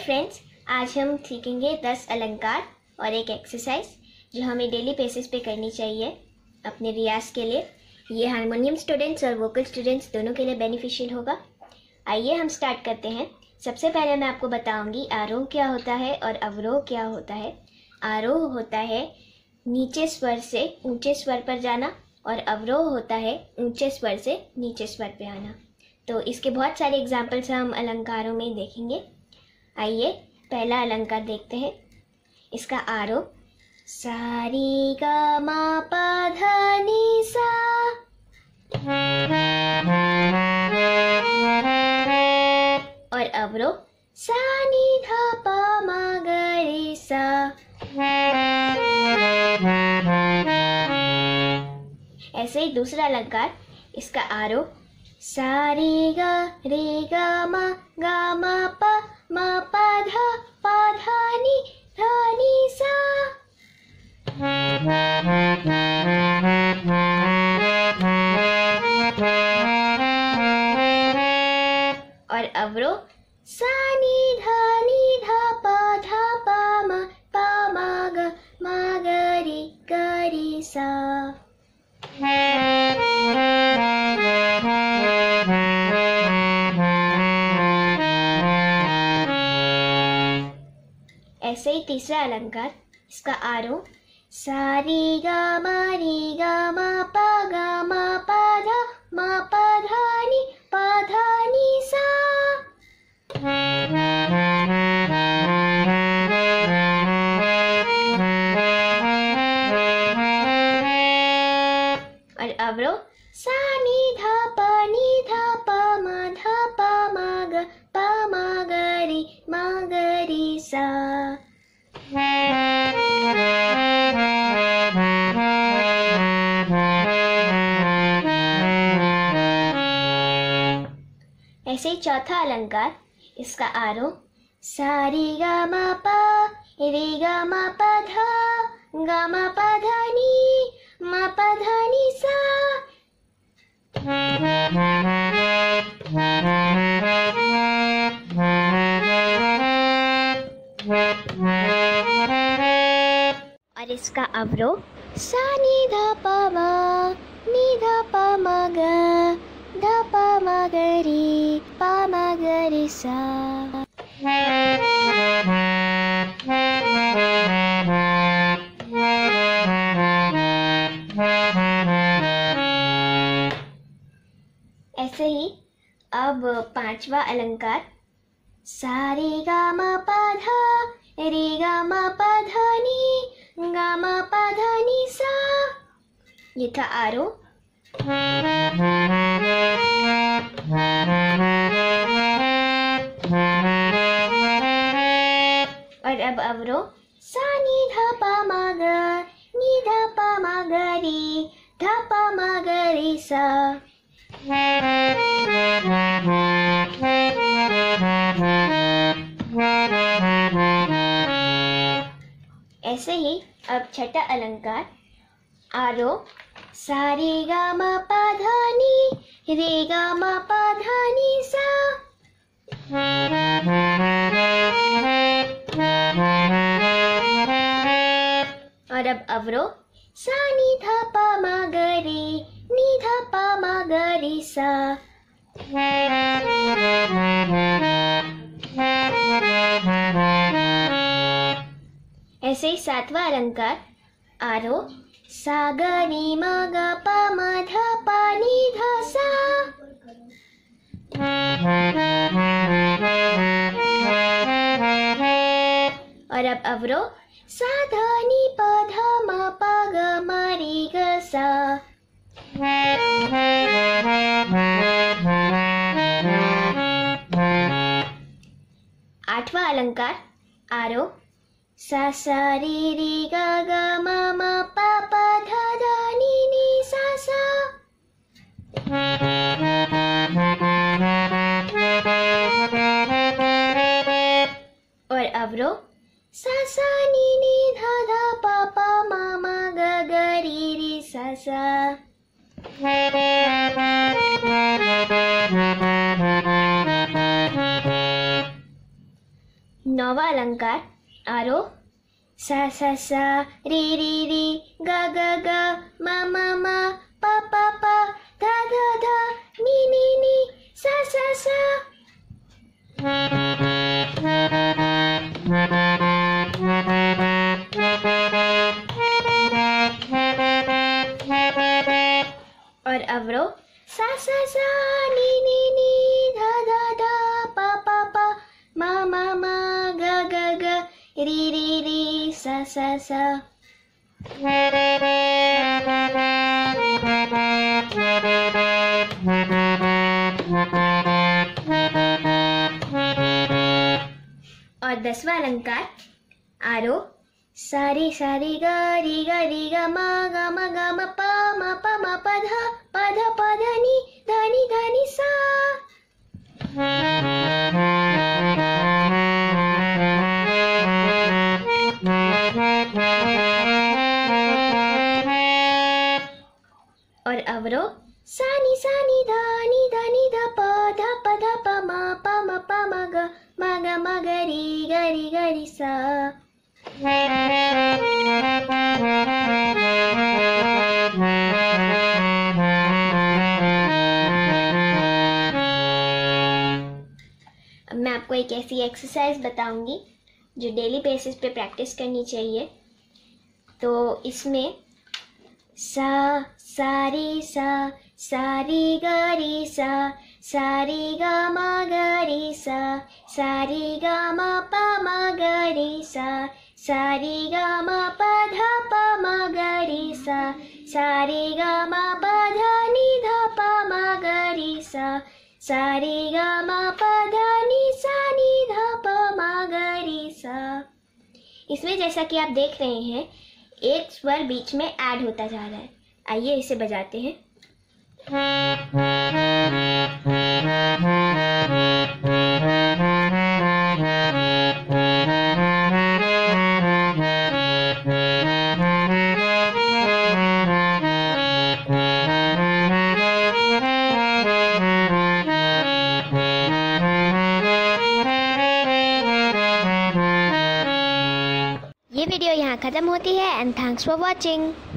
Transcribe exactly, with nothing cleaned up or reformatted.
Friends, आज हम सीखेंगे दस अलंकार और एक एक्सरसाइज जो हमें डेली बेसिस पे करनी चाहिए अपने रियाज के लिए। ये हारमोनियम स्टूडेंट्स और वोकल स्टूडेंट्स दोनों के लिए बेनिफिशियल होगा। आइए हम स्टार्ट करते हैं। सबसे पहले मैं आपको बताऊंगी आरोह क्या होता है और अवरोह क्या होता है। आरोह होता है नीचे स्वर से ऊंचे स्वर पर जाना और अवरोह होता है ऊंचे स्वर से नीचे स्वर पे आना। तो इसके बहुत सारे एग्जाम्पल्स हम अलंकारों में देखेंगे। आइए पहला अलंकार देखते हैं। इसका आरोह सा रे गा मा पा धा नी सा, और अवरोह सा नी धा पा मा गा रे सा। ऐसे ही दूसरा अलंकार, इसका आरोह सा रे गा रे गा मा गा मा पा मा पा धा पा धा नी धा नी सा। और अवरोह सा नी धा नी धा पा धा पा मा पा मा गा मा गा रे गा रे सा। ऐसे ही तीसरा अलंकार, इसका आरोह सा रे गा मा रे गा मा पा गा मा पा धा मा पा धा नी पा धा नी सा। और अवरोह सा नी धा पा नी धा पा मा धा पा मा गा पा मा गा रे मा गा रे सा। ऐसे ही चौथा अलंकार, इसका आरोह सा रे गा मा पा रे गा मा पा धा गा मा पा धा नी मा पा धा नी सा। और इसका अवरोह सा नी धा पा मा नी धा पा मा गा धा पा मा गा रे पा मा गा रे सा। ऐसे ही अब पांचवा अलंकार, सा रे गा मा पा धा रे गा मा पा धा नी गा मा पा धा नी सा। ये था आरोह। और अब अवरोह सा नी धा पा मा गा नी धा पा मा गा रे धा पा मा गा रे सा। ऐसे ही अब छठा अलंकार, आरोह सा रे गा मा पा धा नी रे गा मा पा धा नी सा। और अब अवरोह सा नी धा पा मा गा रे नी धा पा मा गा रे सा। ऐसे ही सातवां अलंकार, आरोह सा गा नी मा गा पा मा धा पा नी धा सा। और अब अवरोह सा धा नी पा धा मा पा गा मा रे गा सा। आठवां अलंकार, आरोह सा सा रे रे गा गा मा मा पा पा धा धा नी नी सा सा। और अवरोह सा सा नी नी धा धा पा पा मा मा गा गा रे रे सा सा। नौवा अलंकार आरोह सा सा सा री री री ग ग ग म म म प प प ध ध ध नी नी नी सा सा सा। और अवरोह सा सा सा नी नी नी ध ध ध प प प म म म ग ग ग री री री सा सा सा। और दसवां अलंकार आरोह सारी सारी ग री ग री ग म ग म ग म प म प म प ध प ध प ध नी ध नी ध नी सा। और अवरोह सा नी सा नी ध नी ध नी ध प ध प ध प म प म प म ग म ग म ग री ग री ग री सा। अब मैं आपको एक ऐसी एक्सरसाइज बताऊंगी जो डेली बेसिस पे प्रैक्टिस करनी चाहिए। तो इसमें सा सा री सा सा री ग री सा सा री ग म ग री सा सा री ग म प म ग री सा सा री ग म प ध प म ग री सा सा री ग म प ध नी ध प म ग री सा सा री ग म प ध नी सा नी ध प म ग री सा। इसमें जैसा कि आप देख रहे हैं एक स्वर बीच में ऐड होता जा रहा है। आइए इसे बजाते हैं। ये वीडियो यहाँ ख़त्म होती है एंड थैंक्स फॉर वॉचिंग।